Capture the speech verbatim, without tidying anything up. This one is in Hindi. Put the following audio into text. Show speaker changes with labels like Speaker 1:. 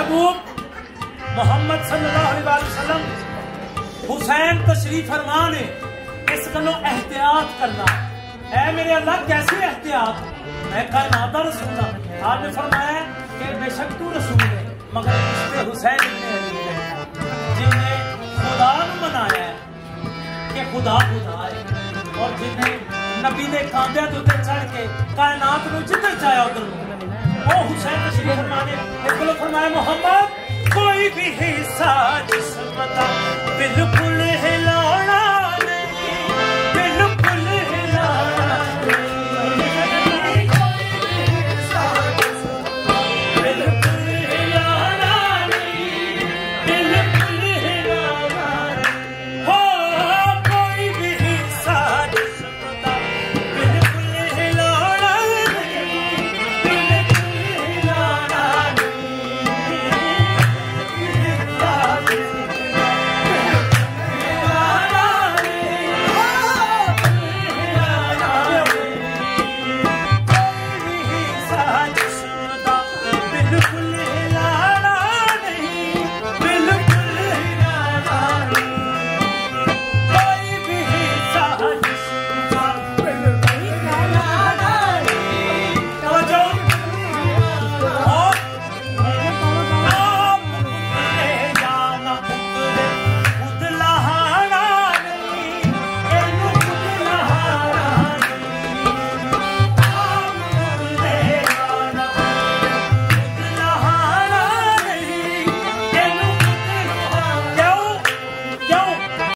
Speaker 1: महबूब मोहम्मद सल्लल्लाहु अलैहि वसल्लम हुसैन तशरीफ फरमा ने इस गलों एहतियात करना है मेरे अल्लाह कैसी एहतियात। मैं कायनात रसूल आपने फरमाया कि बेशक तू रसूल है मगर इससे हुसैन जिन्हें खुदा ने मनाया कि खुदा खुदा है और जिन्हें नबी ने कांधे के उत्ते चढ़ के कायनात में जिधर चाया उधर वो हुसैन तशरीफ फरमा ने इस गलों फरमाया मोहम्मद कोई भी हिस्सा जिस्म का बिल्कुल हिला